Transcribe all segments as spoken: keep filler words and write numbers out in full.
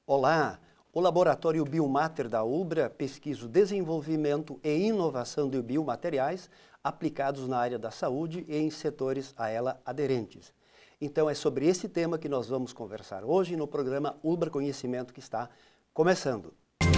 Olá! O Laboratório Biomatter da Ubra pesquisa o desenvolvimento e inovação de biomateriais aplicados na área da saúde e em setores a ela aderentes. Então é sobre esse tema que nós vamos conversar hoje no programa Ubra Conhecimento, que está começando.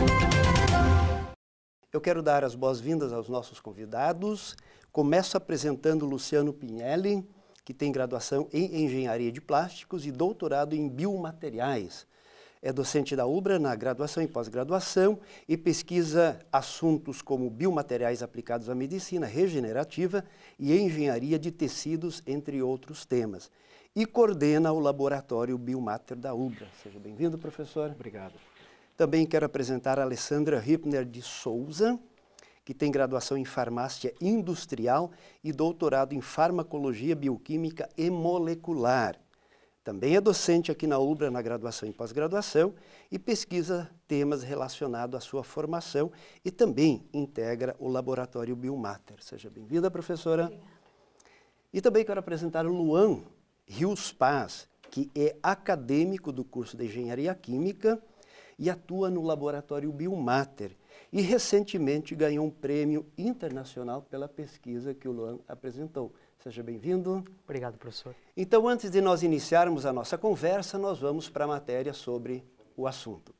Eu quero dar as boas-vindas aos nossos convidados. Começo apresentando Luciano Pinelli, que tem graduação em Engenharia de Plásticos e doutorado em Biomateriais. É docente da Ubra na graduação e pós-graduação e pesquisa assuntos como biomateriais aplicados à medicina regenerativa e engenharia de tecidos, entre outros temas. E coordena o Laboratório Biomatter da Ubra. Seja bem-vindo, professor. Obrigado. Também quero apresentar a Alessandra Hipner de Souza, que tem graduação em Farmácia Industrial e doutorado em Farmacologia Bioquímica e Molecular. Também é docente aqui na Ubra na graduação e pós-graduação e pesquisa temas relacionados à sua formação e também integra o Laboratório Biomatter. Seja bem-vinda, professora. Obrigada. E também quero apresentar o Luan Rios Paz, que é acadêmico do curso de Engenharia Química e atua no Laboratório Biomatter. E recentemente ganhou um prêmio internacional pela pesquisa que o Luan apresentou. Seja bem-vindo. Obrigado, professor. Então, antes de nós iniciarmos a nossa conversa, nós vamos para a matéria sobre o assunto.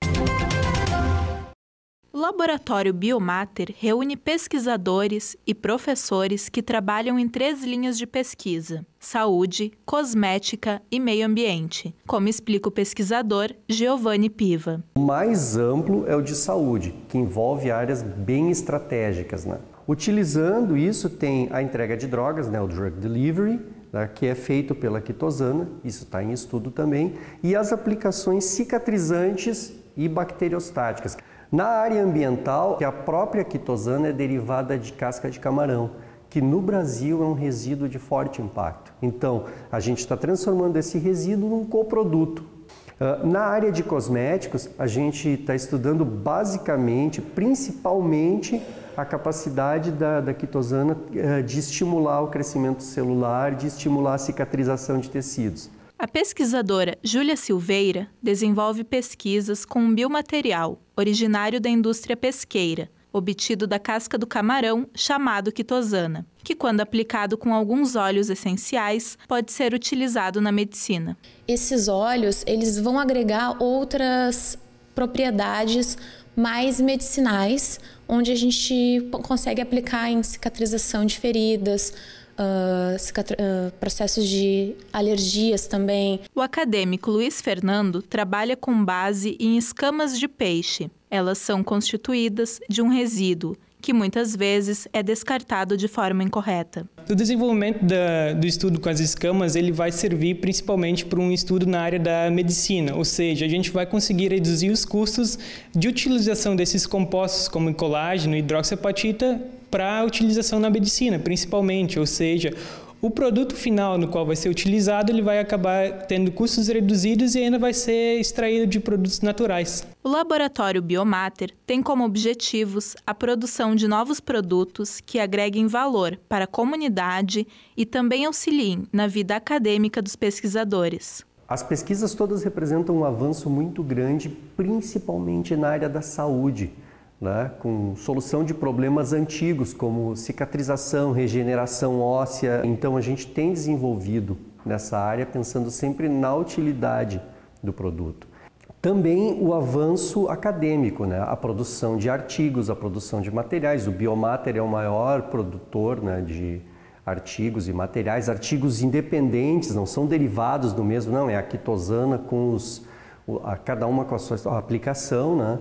O Laboratório Biomatter reúne pesquisadores e professores que trabalham em três linhas de pesquisa: saúde, cosmética e meio ambiente, como explica o pesquisador Giovanni Piva. O mais amplo é o de saúde, que envolve áreas bem estratégicas, né? Utilizando isso, tem a entrega de drogas, né, o drug delivery, né, que é feito pela quitosana, isso está em estudo também, e as aplicações cicatrizantes e bacteriostáticas. Na área ambiental, a própria quitosana é derivada de casca de camarão, que no Brasil é um resíduo de forte impacto. Então, a gente está transformando esse resíduo num coproduto. Na área de cosméticos, a gente está estudando basicamente, principalmente, a capacidade da, da quitosana de estimular o crescimento celular, de estimular a cicatrização de tecidos. A pesquisadora Júlia Silveira desenvolve pesquisas com um biomaterial originário da indústria pesqueira, obtido da casca do camarão, chamado quitosana, que, quando aplicado com alguns óleos essenciais, pode ser utilizado na medicina. Esses óleos, eles vão agregar outras propriedades mais medicinais, onde a gente consegue aplicar em cicatrização de feridas, Uh, cicatri- uh, processos de alergias também. O acadêmico Luiz Fernando trabalha com base em escamas de peixe. Elas são constituídas de um resíduo, que muitas vezes é descartado de forma incorreta. O desenvolvimento da, do estudo com as escamas ele vai servir principalmente para um estudo na área da medicina, ou seja, a gente vai conseguir reduzir os custos de utilização desses compostos como colágeno e hidroxiapatita para a utilização na medicina, principalmente, ou seja, o produto final no qual vai ser utilizado ele vai acabar tendo custos reduzidos e ainda vai ser extraído de produtos naturais. O Laboratório Biomatter tem como objetivos a produção de novos produtos que agreguem valor para a comunidade e também auxiliem na vida acadêmica dos pesquisadores. As pesquisas todas representam um avanço muito grande, principalmente na área da saúde, né, com solução de problemas antigos como cicatrização, regeneração óssea. Então a gente tem desenvolvido nessa área pensando sempre na utilidade do produto. Também o avanço acadêmico, né, a produção de artigos, a produção de materiais. O Biomatter é o maior produtor, né, de artigos e materiais, artigos independentes, não são derivados do mesmo, não, é a quitosana com os, a, cada uma com a sua aplicação, né.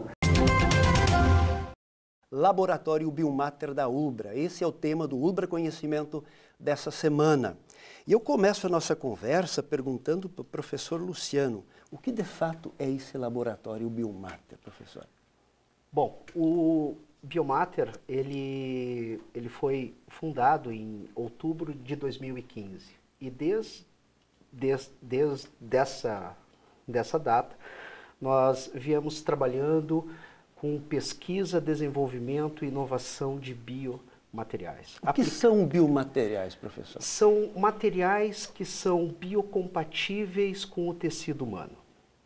Laboratório Biomatter da Ubra. Esse é o tema do Ubra Conhecimento dessa semana. E eu começo a nossa conversa perguntando para o professor Luciano, o que de fato é esse Laboratório Biomatter, professor? Bom, o Biomatter, ele, ele foi fundado em outubro de dois mil e quinze. E desde, desde, desde dessa, dessa data, nós viemos trabalhando com pesquisa, desenvolvimento e inovação de biomateriais. O que são biomateriais, professor? São materiais que são biocompatíveis com o tecido humano. Ah,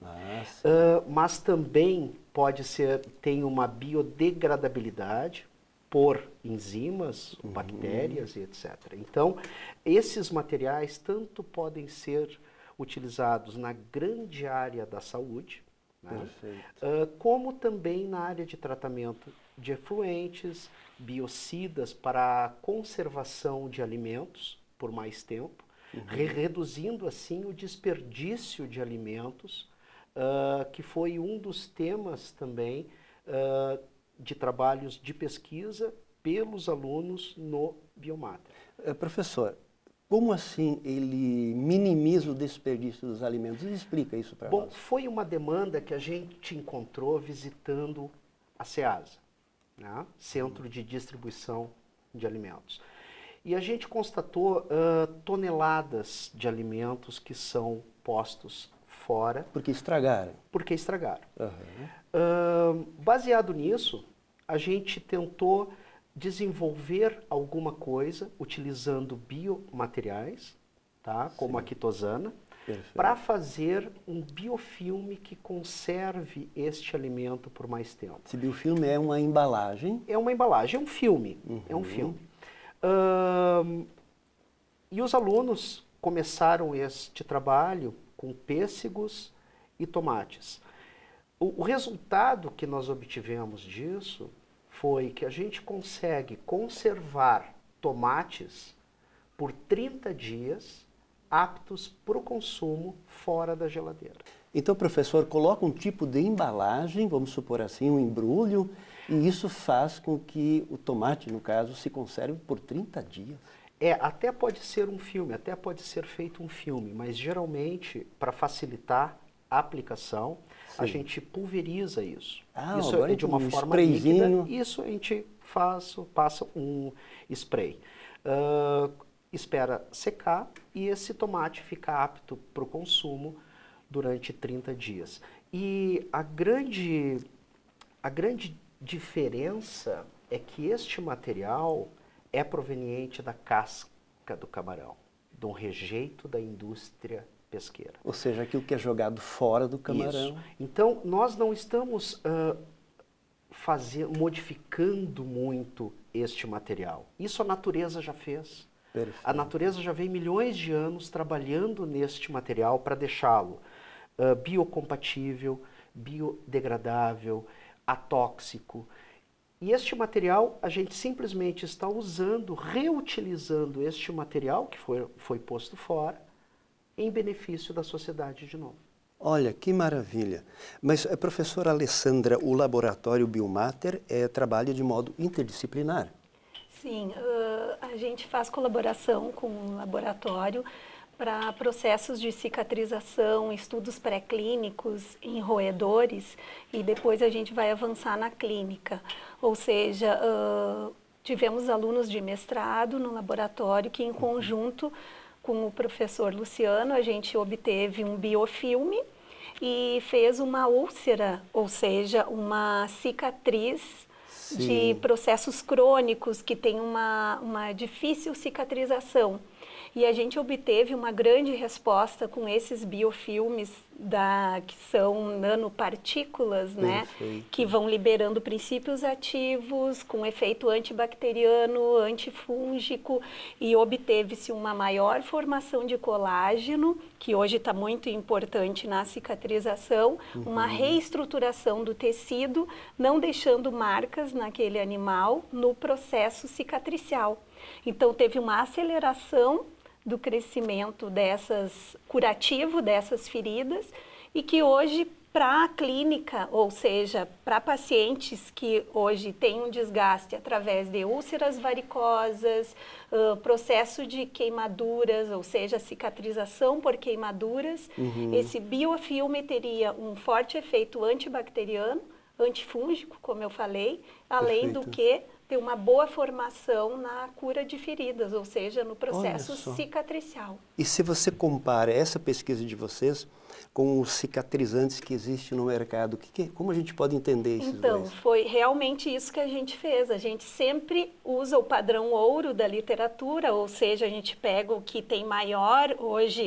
Ah, uh, mas também pode ser, tem uma biodegradabilidade por enzimas, uhum. bactérias e etcétera. Então, esses materiais tanto podem ser utilizados na grande área da saúde, né? uh, como também na área de tratamento de efluentes, biocidas para a conservação de alimentos por mais tempo, uhum. re reduzindo assim o desperdício de alimentos, uh, que foi um dos temas também uh, de trabalhos de pesquisa pelos alunos no Biomatter. Uh, professor, como assim ele minimiza o desperdício dos alimentos? Explica isso para nós. Bom, foi uma demanda que a gente encontrou visitando a SEASA, né? Centro de Distribuição de Alimentos. E a gente constatou uh, toneladas de alimentos que são postos fora. Porque estragaram. Porque estragaram. Uhum. Uh, baseado nisso, a gente tentou desenvolver alguma coisa utilizando biomateriais, tá? Como a quitosana, para fazer um biofilme que conserve este alimento por mais tempo. Esse biofilme é uma embalagem? É uma embalagem, é um filme. Uhum. É um filme. Uh, e os alunos começaram este trabalho com pêssegos e tomates. O, o resultado que nós obtivemos disso foi que a gente consegue conservar tomates por trinta dias aptos para o consumo fora da geladeira. Então, professor, coloca um tipo de embalagem, vamos supor assim, um embrulho, e isso faz com que o tomate, no caso, se conserve por trinta dias. É, até pode ser um filme, até pode ser feito um filme, mas geralmente, para facilitar a aplicação, sim, a gente pulveriza isso. Ah, isso é de uma um forma líquida. Isso a gente faz, passa um spray. Uh, espera secar e esse tomate fica apto para o consumo durante trinta dias. E a grande, a grande diferença é que este material é proveniente da casca do camarão, de um rejeito da indústria pesqueira. Ou seja, aquilo que é jogado fora do camarão. Isso. Então, nós não estamos uh, fazendo, modificando muito este material. Isso a natureza já fez. Perfeito. A natureza já vem milhões de anos trabalhando neste material para deixá-lo uh, biocompatível, biodegradável, atóxico. E este material, a gente simplesmente está usando, reutilizando este material que foi, foi posto fora, em benefício da sociedade de novo. Olha, que maravilha. Mas, professora Alessandra, o laboratório Biomatter é, trabalha de modo interdisciplinar? Sim, uh, a gente faz colaboração com o laboratório para processos de cicatrização, estudos pré-clínicos em roedores e depois a gente vai avançar na clínica. Ou seja, uh, tivemos alunos de mestrado no laboratório que em conjunto com o professor Luciano, a gente obteve um biofilme e fez uma úlcera, ou seja, uma cicatriz Sim. de processos crônicos que tem uma, uma difícil cicatrização. E a gente obteve uma grande resposta com esses biofilmes da, que são nanopartículas, né, que vão liberando princípios ativos com efeito antibacteriano, antifúngico, e obteve-se uma maior formação de colágeno, que hoje está muito importante na cicatrização, uhum. uma reestruturação do tecido, não deixando marcas naquele animal no processo cicatricial. Então teve uma aceleração do crescimento dessas, curativo dessas feridas, e que hoje para a clínica, ou seja, para pacientes que hoje têm um desgaste através de úlceras varicosas, uh, processo de queimaduras, ou seja, cicatrização por queimaduras, uhum. esse biofilme teria um forte efeito antibacteriano, antifúngico, como eu falei, além Perfeito. do que ter uma boa formação na cura de feridas, ou seja, no processo cicatricial. E se você compara essa pesquisa de vocês com os cicatrizantes que existem no mercado, que, que, como a gente pode entender esses Então, dois? foi realmente isso que a gente fez. A gente sempre usa o padrão ouro da literatura, ou seja, a gente pega o que tem maior hoje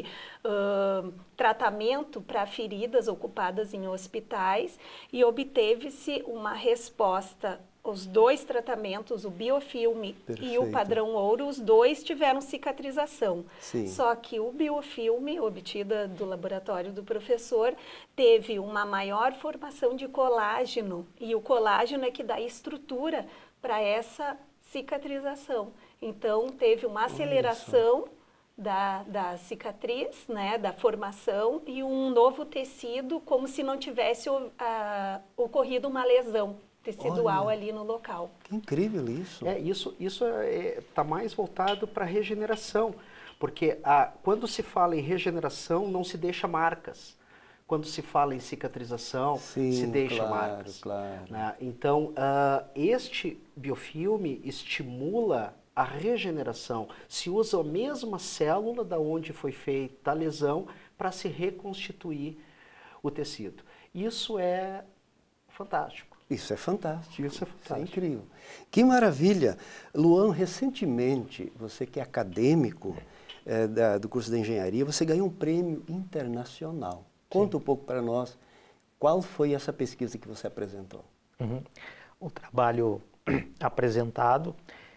uh, tratamento para feridas ocupadas em hospitais e obteve-se uma resposta. Os dois tratamentos, o biofilme Perfeito. E o padrão ouro, os dois tiveram cicatrização. Sim. Só que o biofilme, obtida do laboratório do professor, teve uma maior formação de colágeno. E o colágeno é que dá estrutura para essa cicatrização. Então, teve uma aceleração da, da cicatriz, né, da formação, e um novo tecido, como se não tivesse uh, ocorrido uma lesão tecidual Olha, ali no local. Que incrível isso. É, isso isso está mais voltado para a regeneração, porque a, quando se fala em regeneração, não se deixa marcas. Quando se fala em cicatrização, Sim, se deixa claro, marcas. Claro. Né? Então, uh, este biofilme estimula a regeneração. Se usa a mesma célula da onde foi feita a lesão para se reconstituir o tecido. Isso é fantástico. Isso é fantástico. Isso é fantástico. Isso é incrível. Que maravilha. Luan, recentemente, você que é acadêmico é, da, do curso de engenharia, você ganhou um prêmio internacional. Conta Sim. um pouco para nós, qual foi essa pesquisa que você apresentou? Uhum. O trabalho apresentado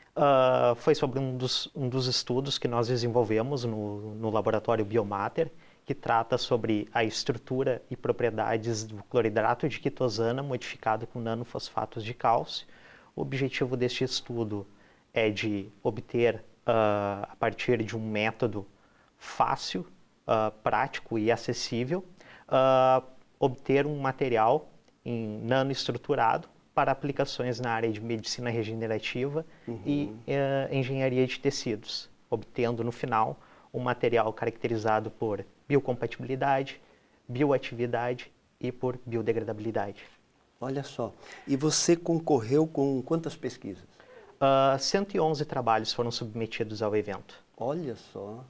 uh, foi sobre um dos, um dos estudos que nós desenvolvemos no, no laboratório Biomatter, que trata sobre a estrutura e propriedades do cloridrato de quitosana modificado com nanofosfatos de cálcio. O objetivo deste estudo é de obter, uh, a partir de um método fácil, uh, prático e acessível, uh, obter um material em nanoestruturado para aplicações na área de medicina regenerativa uhum. e uh, engenharia de tecidos, obtendo no final um material caracterizado por biocompatibilidade, bioatividade e por biodegradabilidade. Olha só, e você concorreu com quantas pesquisas? Uh, cento e onze trabalhos foram submetidos ao evento. Olha só,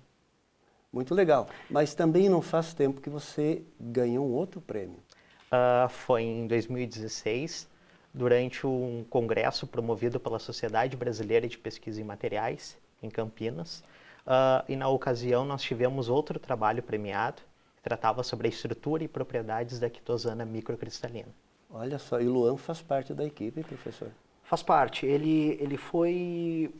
muito legal. Mas também não faz tempo que você ganhou um outro prêmio. Uh, foi em dois mil e dezesseis, durante um congresso promovido pela Sociedade Brasileira de Pesquisa em Materiais, em Campinas. Uh, e na ocasião nós tivemos outro trabalho premiado, que tratava sobre a estrutura e propriedades da quitosana microcristalina. Olha só, e o Luan faz parte da equipe, professor? Faz parte. Ele, ele foi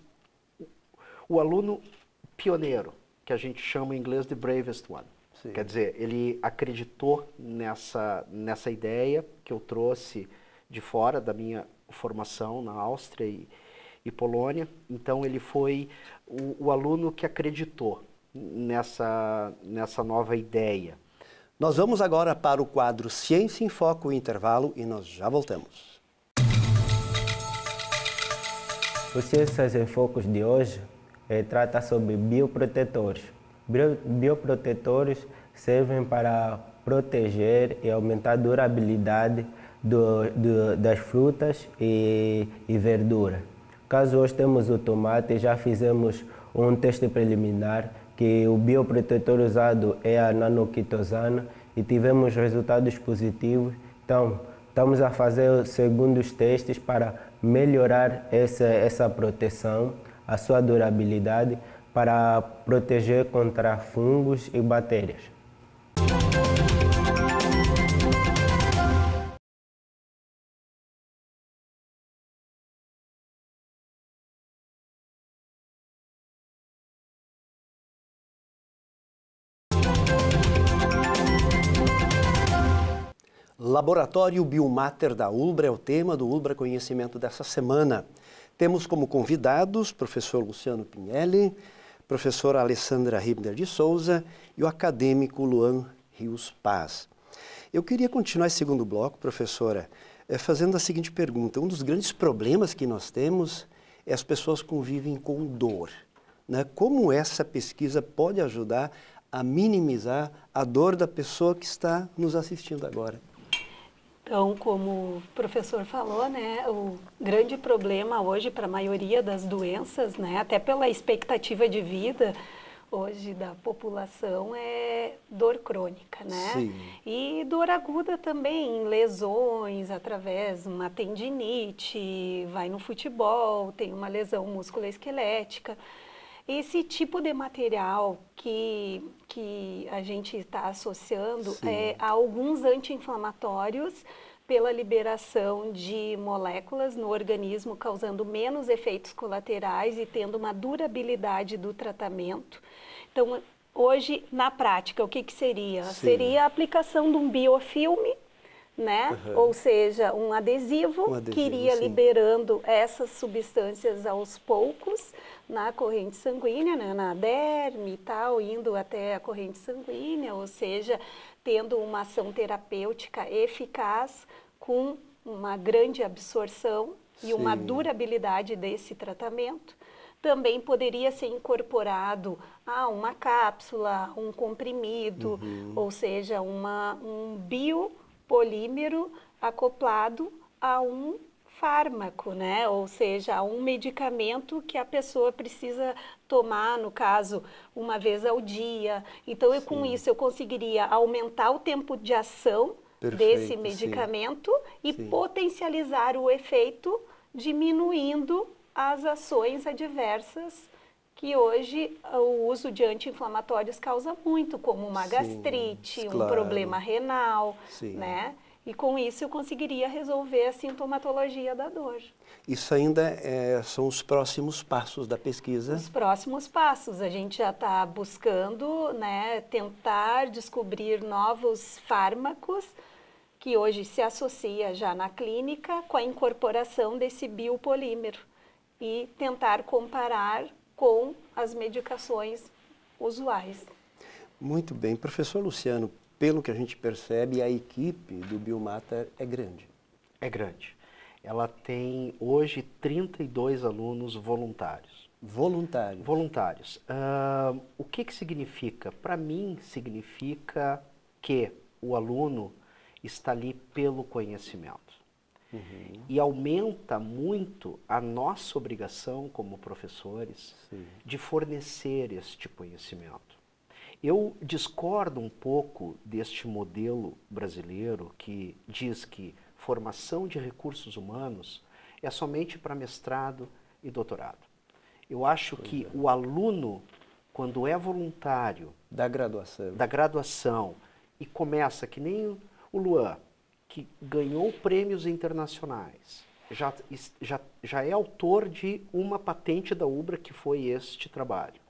o aluno pioneiro, que a gente chama em inglês de bravest one. Sim. Quer dizer, ele acreditou nessa, nessa ideia que eu trouxe de fora da minha formação na Áustria e, e Polônia. Então, ele foi o, o aluno que acreditou nessa, nessa nova ideia. Nós vamos agora para o quadro Ciência em Foco, o intervalo, e nós já voltamos. O Ciências em Focos de hoje eh, trata sobre bioprotetores. Bio, bioprotetores servem para proteger e aumentar a durabilidade do, do, das frutas e, e verdura. Caso hoje temos o tomate, já fizemos um teste preliminar que o bioprotetor usado é a nanoquitosana e tivemos resultados positivos. Então, estamos a fazer segundos testes para melhorar essa, essa proteção, a sua durabilidade, para proteger contra fungos e bactérias. Laboratório Biomatter da Ulbra é o tema do Ulbra Conhecimento dessa semana. Temos como convidados professor Luciano Pinelli, professora Alessandra Hibner de Souza e o acadêmico Luan Rios Paz. Eu queria continuar esse segundo bloco, professora, fazendo a seguinte pergunta. Um dos grandes problemas que nós temos é as pessoas convivem com dor, né? Como essa pesquisa pode ajudar a minimizar a dor da pessoa que está nos assistindo agora? Então, como o professor falou, né, o grande problema hoje para a maioria das doenças, né, até pela expectativa de vida hoje da população, é dor crônica, né? Sim. E dor aguda também, lesões através de uma tendinite, vai no futebol, tem uma lesão musculoesquelética. Esse tipo de material que, que a gente está associando é, a alguns anti-inflamatórios pela liberação de moléculas no organismo, causando menos efeitos colaterais e tendo uma durabilidade do tratamento. Então, hoje, na prática, o que, que seria? Sim. Seria a aplicação de um biofilme, né? Uhum. Ou seja, um adesivo, um adesivo que iria sim. liberando essas substâncias aos poucos na corrente sanguínea, né? Na derme e tal, indo até a corrente sanguínea, ou seja, tendo uma ação terapêutica eficaz com uma grande absorção sim. e uma durabilidade desse tratamento. Também poderia ser incorporado a uma cápsula, um comprimido, uhum. ou seja, uma, um bio polímero acoplado a um fármaco, né? Ou seja, a um medicamento que a pessoa precisa tomar, no caso, uma vez ao dia. Então, eu, com isso, eu conseguiria aumentar o tempo de ação Perfeito, desse medicamento sim. e sim. potencializar o efeito, diminuindo as ações adversas que hoje o uso de anti-inflamatórios causa muito, como uma Sim, gastrite, claro. um problema renal, Sim. né? E com isso eu conseguiria resolver a sintomatologia da dor. Isso ainda é, são os próximos passos da pesquisa? Os próximos passos. A gente já está buscando, né, tentar descobrir novos fármacos que hoje se associa já na clínica com a incorporação desse biopolímero e tentar comparar com as medicações usuais. Muito bem. Professor Luciano, pelo que a gente percebe, a equipe do Biomatter é grande. É grande. Ela tem hoje trinta e dois alunos voluntários. Voluntários? Voluntários. Uh, o que que significa? Para mim, significa que o aluno está ali pelo conhecimento. Uhum. E aumenta muito a nossa obrigação como professores Sim. de fornecer este conhecimento. Eu discordo um pouco deste modelo brasileiro que diz que formação de recursos humanos é somente para mestrado e doutorado. Eu acho pois que é. o aluno, quando é voluntário da graduação, da graduação e começa que nem o Luan, que ganhou prêmios internacionais, já, já, já é autor de uma patente da UBRA, que foi este trabalho.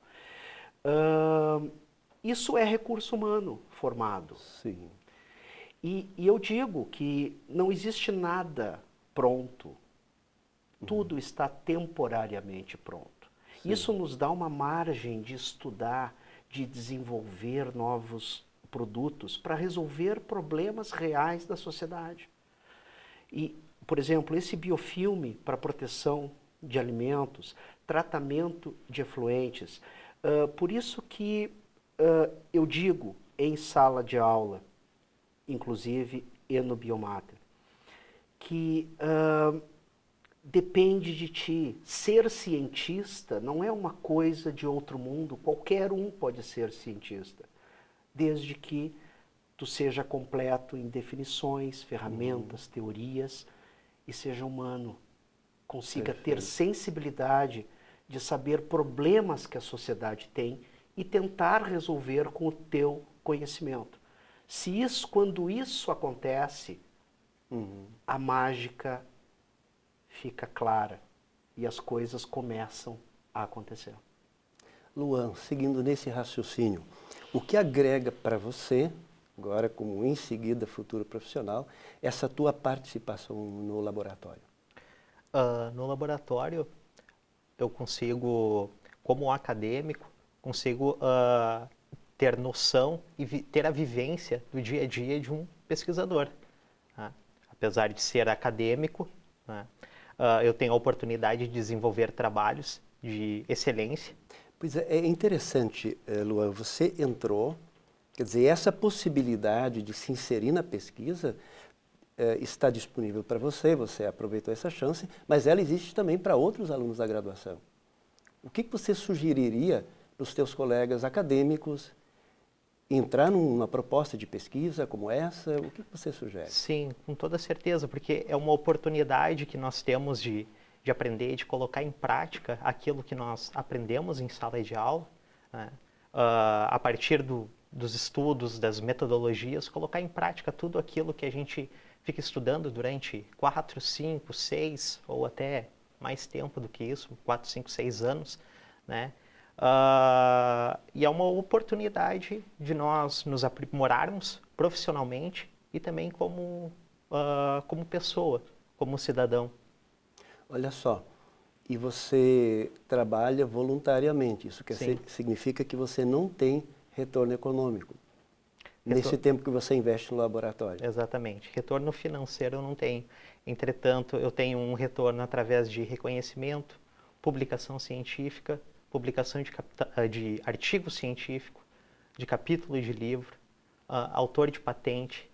Uh, isso é recurso humano formado. Sim. E, e eu digo que não existe nada pronto. Uhum. Tudo está temporariamente pronto. Sim. Isso nos dá uma margem de estudar, de desenvolver novos produtos para resolver problemas reais da sociedade. E, por exemplo, esse biofilme para proteção de alimentos, tratamento de efluentes, uh, por isso que uh, eu digo em sala de aula, inclusive e no Biomatter, que uh, depende de ti. Ser cientista não é uma coisa de outro mundo, qualquer um pode ser cientista, desde que tu seja completo em definições, ferramentas, uhum. teorias e seja humano, consiga Perfeito. ter sensibilidade de saber problemas que a sociedade tem e tentar resolver com o teu conhecimento. Se isso, quando isso acontece, uhum. a mágica fica clara e as coisas começam a acontecer. Luan, seguindo nesse raciocínio, o que agrega para você, agora como em seguida futuro profissional, essa tua participação no laboratório? Uh, no laboratório, eu consigo, como acadêmico, consigo uh, ter noção e ter a vivência do dia a dia de um pesquisador. Né? Apesar de ser acadêmico, né? uh, eu tenho a oportunidade de desenvolver trabalhos de excelência. Pois é, é interessante, Luan, você entrou, quer dizer, essa possibilidade de se inserir na pesquisa eh, está disponível para você, você aproveitou essa chance, mas ela existe também para outros alunos da graduação. O que que você sugeriria para os teus colegas acadêmicos entrar numa proposta de pesquisa como essa? O que que você sugere? Sim, com toda certeza, porque é uma oportunidade que nós temos de, de aprender, de colocar em prática aquilo que nós aprendemos em sala de aula, né? Uh, a partir do, dos estudos, das metodologias, colocar em prática tudo aquilo que a gente fica estudando durante quatro, cinco, seis ou até mais tempo do que isso, quatro, cinco, seis anos, né? Uh, e é uma oportunidade de nós nos aprimorarmos profissionalmente e também como, uh, como pessoa, como cidadão. Olha só, e você trabalha voluntariamente, isso quer Sim. ser, significa que você não tem retorno econômico Retor... nesse tempo que você investe no laboratório. Exatamente, retorno financeiro eu não tenho, entretanto eu tenho um retorno através de reconhecimento, publicação científica, publicação de, de artigo científico, de capítulo de livro, uh, autor de patente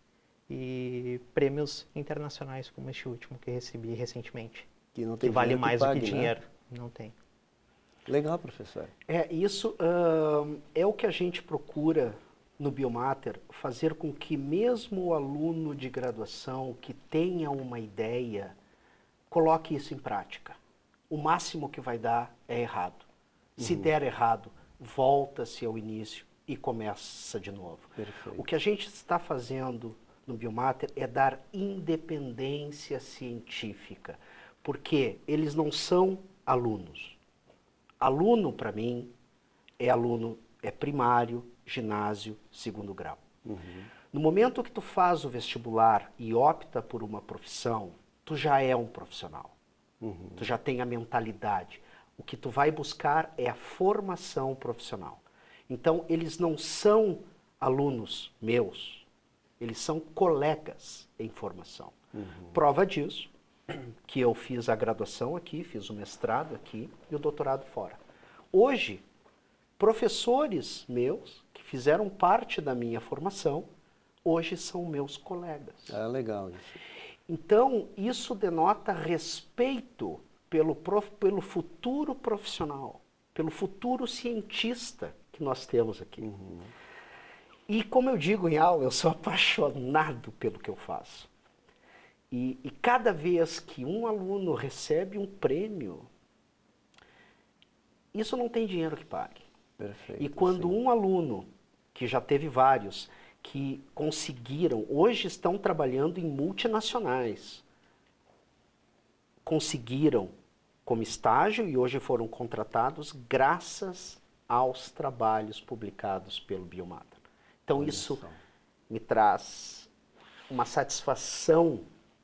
e prêmios internacionais como este último que recebi recentemente. Que não tem que vale mais que pague, do que né? dinheiro. Não tem. Legal, professor. É, isso uh, é o que a gente procura no Biomater, fazer com que mesmo o aluno de graduação que tenha uma ideia, coloque isso em prática. O máximo que vai dar é errado. Se uhum. der errado, volta-se ao início e começa de novo. Perfeito. O que a gente está fazendo no Biomater é dar independência científica, porque eles não são alunos. Aluno, para mim, é aluno, é primário, ginásio, segundo grau. Uhum. No momento que tu faz o vestibular e opta por uma profissão, tu já é um profissional. Uhum. Tu já tem a mentalidade. O que tu vai buscar é a formação profissional. Então, eles não são alunos meus, eles são colegas em formação. Uhum. Prova disso, que eu fiz a graduação aqui, fiz o mestrado aqui e o doutorado fora. Hoje, professores meus, que fizeram parte da minha formação, hoje são meus colegas. Ah, legal isso. Então, isso denota respeito pelo, prof, pelo futuro profissional, pelo futuro cientista que nós temos aqui. Uhum. E como eu digo em aula, eu sou apaixonado pelo que eu faço. E, e cada vez que um aluno recebe um prêmio, isso não tem dinheiro que pague. Perfeito, e quando sim. um aluno, que já teve vários, que conseguiram, hoje estão trabalhando em multinacionais, conseguiram como estágio e hoje foram contratados graças aos trabalhos publicados pelo Biomater. Então Olha isso só. me traz uma satisfação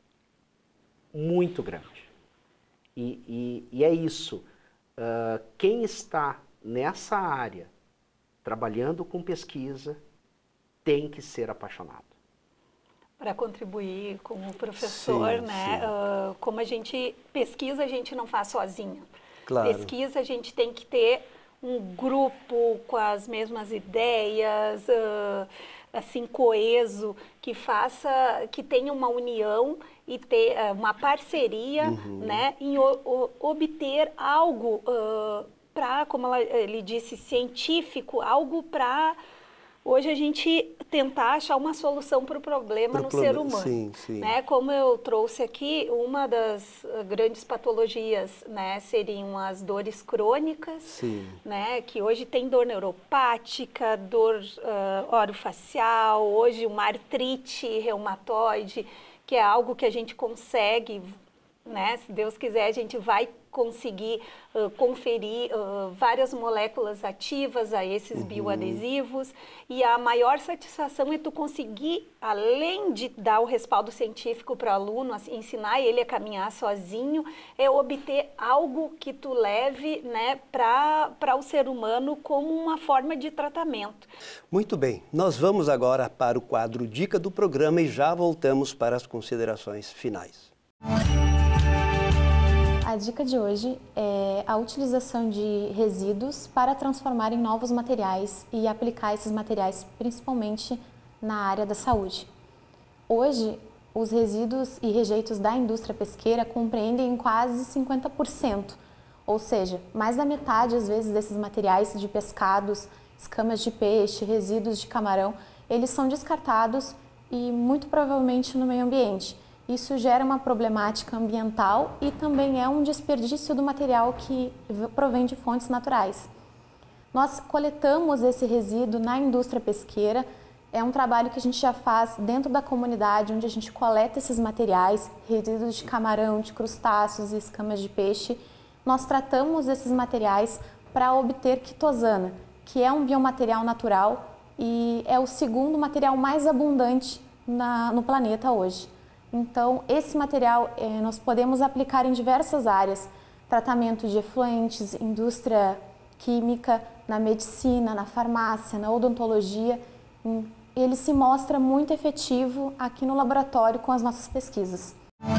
muito grande. E, e, e é isso, uh, quem está nessa área, trabalhando com pesquisa, tem que ser apaixonado. Para contribuir como professor, sim, né? Sim. Uh, como a gente pesquisa, a gente não faz sozinho. Claro. Pesquisa, a gente tem que ter um grupo com as mesmas ideias, uh, assim, coeso, que faça, que tenha uma união e ter uh, uma parceria, uhum. né? Em o, o, obter algo uh, para, como ela, ele disse, científico, algo para hoje a gente tentar achar uma solução para o problema pro no problema, ser humano. Sim, sim. Né? Como eu trouxe aqui, uma das uh, grandes patologias, né, seriam as dores crônicas, sim. né, que hoje tem dor neuropática, dor uh, orofacial, hoje uma artrite reumatoide, que é algo que a gente consegue, né, se Deus quiser, a gente vai conseguir uh, conferir uh, várias moléculas ativas a esses uhum. bioadesivos, e a maior satisfação é tu conseguir, além de dar o respaldo científico para o aluno, assim, ensinar ele a caminhar sozinho, é obter algo que tu leve, né, para o ser humano como uma forma de tratamento. Muito bem, nós vamos agora para o quadro Dica do Programa e já voltamos para as considerações finais. A dica de hoje é a utilização de resíduos para transformar em novos materiais e aplicar esses materiais principalmente na área da saúde. Hoje, os resíduos e rejeitos da indústria pesqueira compreendem quase cinquenta por cento, ou seja, mais da metade, às vezes, desses materiais de pescados, escamas de peixe, resíduos de camarão, eles são descartados e muito provavelmente no meio ambiente. Isso gera uma problemática ambiental e também é um desperdício do material que provém de fontes naturais. Nós coletamos esse resíduo na indústria pesqueira. É um trabalho que a gente já faz dentro da comunidade, onde a gente coleta esses materiais, resíduos de camarão, de crustáceos e escamas de peixe. Nós tratamos esses materiais para obter quitosana, que é um biomaterial natural e é o segundo material mais abundante na, no planeta hoje. Então, esse material eh, nós podemos aplicar em diversas áreas, tratamento de efluentes, indústria química, na medicina, na farmácia, na odontologia. Ele se mostra muito efetivo aqui no laboratório com as nossas pesquisas.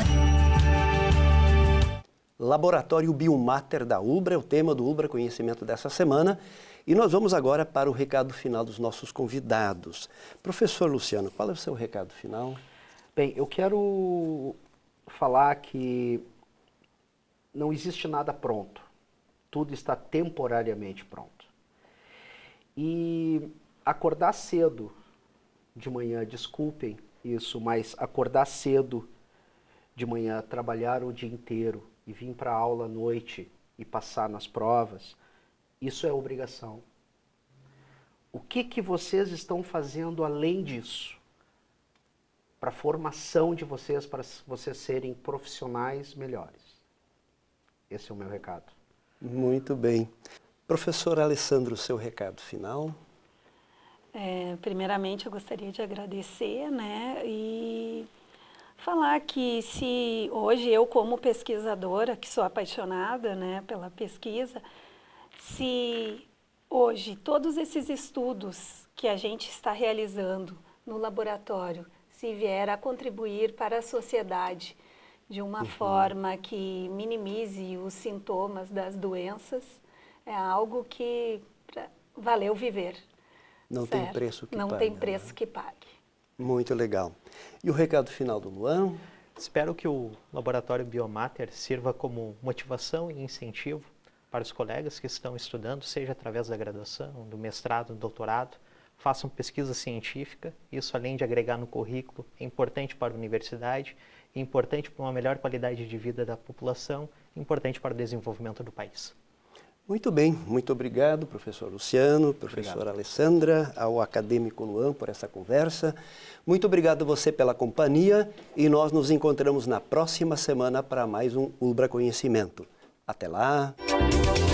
Laboratório Biomatter da Ubra é o tema do Ubra Conhecimento dessa semana. E nós vamos agora para o recado final dos nossos convidados. Professor Luciano, qual é o seu recado final? Bem, eu quero falar que não existe nada pronto. Tudo está temporariamente pronto. E acordar cedo de manhã, desculpem isso, mas acordar cedo de manhã, trabalhar o dia inteiro e vir para a aula à noite e passar nas provas, isso é obrigação. O que que vocês estão fazendo além disso? Para a formação de vocês, para vocês serem profissionais melhores. Esse é o meu recado. Muito bem. Professor Alessandro, seu recado final? É, primeiramente, eu gostaria de agradecer, né, e falar que se hoje eu, como pesquisadora, que sou apaixonada, né, pela pesquisa, se hoje todos esses estudos que a gente está realizando no laboratório, se vier a contribuir para a sociedade de uma uhum. forma que minimize os sintomas das doenças, é algo que valeu viver. Não certo? tem preço que Não pague. Não tem preço né? que pague. Muito legal. E o recado final do Luan? Espero que o Laboratório Biomatter sirva como motivação e incentivo para os colegas que estão estudando, seja através da graduação, do mestrado, do doutorado, façam pesquisa científica. Isso, além de agregar no currículo, é importante para a universidade, é importante para uma melhor qualidade de vida da população, é importante para o desenvolvimento do país. Muito bem, muito obrigado, professor Luciano, professora obrigado. Alessandra, ao acadêmico Luan por essa conversa. Muito obrigado a você pela companhia e nós nos encontramos na próxima semana para mais um Ubra Conhecimento. Até lá!